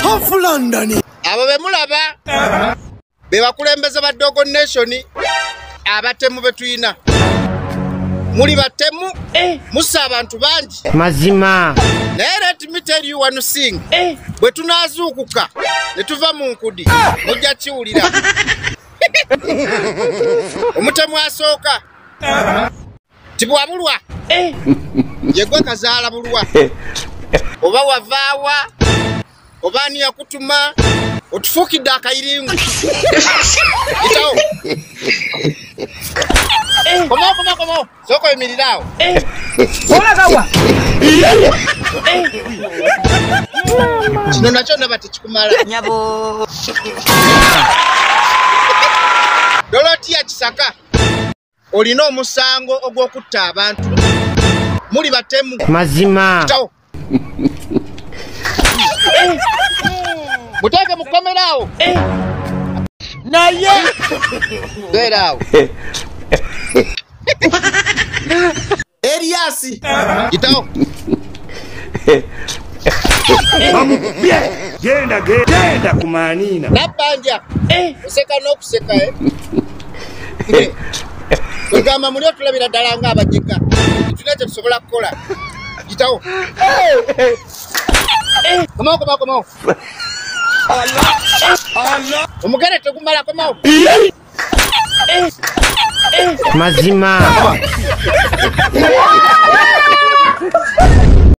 Tough London. Abo be mulaba. Be bakulembeze ba Dogo Nation. Abatemu betuyina. Muli batemu. Musa abantu bangi. Mazima. Let me tell you one thing. Bwe tunazuukuka ne tuva mu nkudi. Mujja kiwulira. Omutemu asooka. Tibwabulwa. Yegwe kazaala bulwa. Oba wavaawa. Oba ani yakutuma. Otufukidde akayiringu. Itawo. Komo. Soko emirirawo. Ola gawa. Kino nakyo ndaba tekikumala. Nyabo. Dorotia Kisaka. Olina omusango ogw'okutta abantu. Muli batemu. Mazima. Itawo. Muteke mukomerawo. Naye. Berawo. Elias. Itawo. Genda kumanina. Nabanja. Kuseka n'okuseka Kugamba muli otulabira ddala nga abajika. Tulina kye tusobola kukola. Itawo. Komo. Allah. Omugere tegumala komo. Mazima.